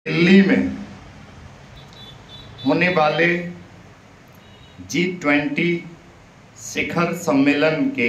दिल्ली में होने वाले G20 शिखर सम्मेलन के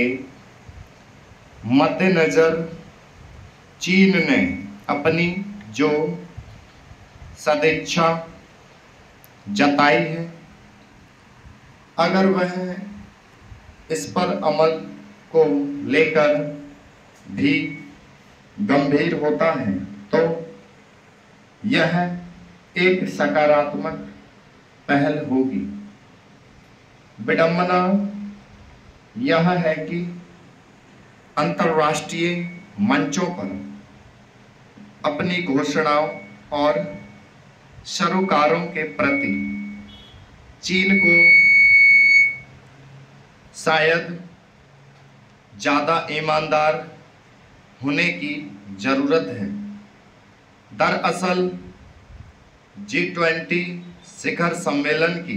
मद्देनज़र चीन ने अपनी जो सदिच्छा जताई है, अगर वह इस पर अमल को लेकर भी गंभीर होता है तो यह एक सकारात्मक पहल होगी। विडंबना यह है कि अंतर्राष्ट्रीय मंचों पर अपनी घोषणाओं और सरोकारों के प्रति चीन को शायद ज़्यादा ईमानदार होने की जरूरत है। दरअसल G20 शिखर सम्मेलन की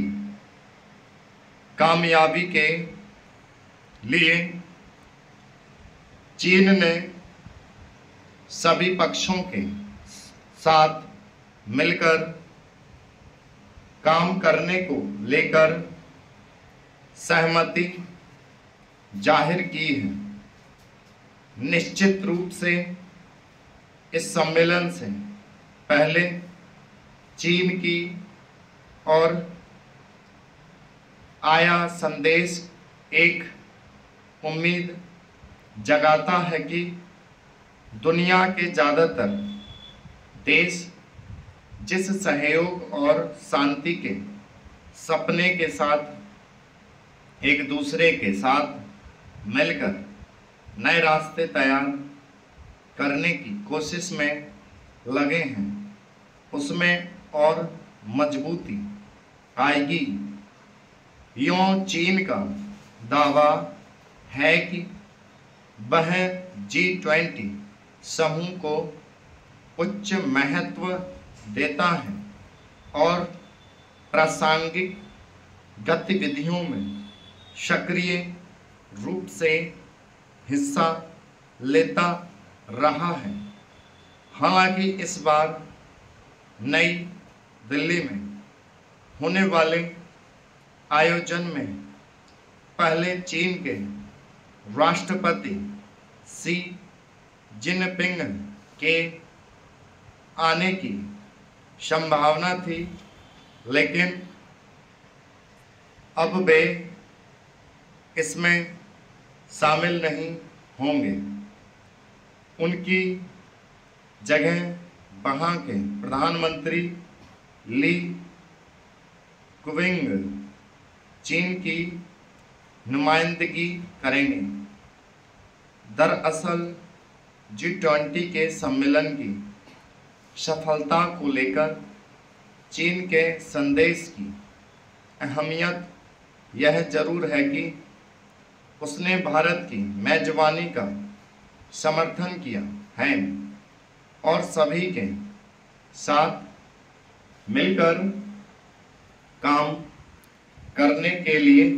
कामयाबी के लिए चीन ने सभी पक्षों के साथ मिलकर काम करने को लेकर सहमति जाहिर की है। निश्चित रूप से इस सम्मेलन से पहले चीन की ओर आया संदेश एक उम्मीद जगाता है कि दुनिया के ज़्यादातर देश जिस सहयोग और शांति के सपने के साथ एक दूसरे के साथ मिलकर नए रास्ते तैयार करने की कोशिश में लगे हैं, उसमें और मजबूती आएगी। यूं चीन का दावा है कि वह G20 समूह को उच्च महत्व देता है और प्रासंगिक गतिविधियों में सक्रिय रूप से हिस्सा लेता रहा है। हालांकि इस बार नई दिल्ली में होने वाले आयोजन में पहले चीन के राष्ट्रपति शी जिनपिंग के आने की संभावना थी, लेकिन अब वे इसमें शामिल नहीं होंगे। उनकी जगह वहाँ के प्रधानमंत्री ली कुविंग चीन की नुमाइंदगी करेंगे। दरअसल G20 के सम्मेलन की सफलता को लेकर चीन के संदेश की अहमियत यह जरूर है कि उसने भारत की मेजबानी का समर्थन किया है और सभी के साथ मिलकर काम करने के लिए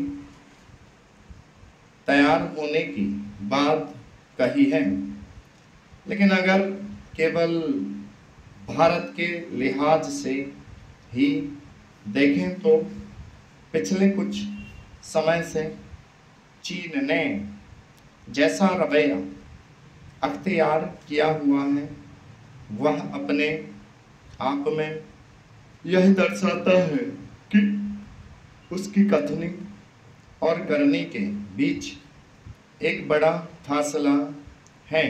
तैयार होने की बात कही है। लेकिन अगर केवल भारत के लिहाज से ही देखें तो पिछले कुछ समय से चीन ने जैसा रवैया अख्तियार किया हुआ है, वह अपने आप में यह दर्शाता है कि उसकी कथनी और करनी के बीच एक बड़ा फासला है।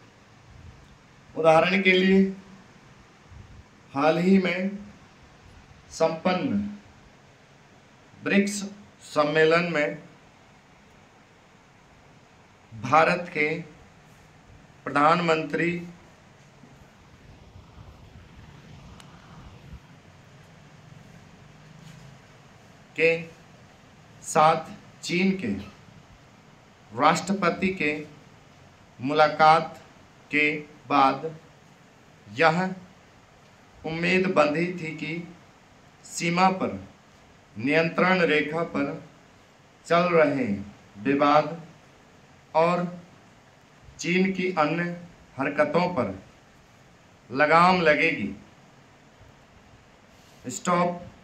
उदाहरण के लिए हाल ही में संपन्न ब्रिक्स सम्मेलन में भारत के प्रधानमंत्री के साथ चीन के राष्ट्रपति के मुलाकात के बाद यह उम्मीद बंधी थी कि सीमा पर नियंत्रण रेखा पर चल रहे विवाद और चीन की अन्य हरकतों पर लगाम लगेगी। स्टॉप।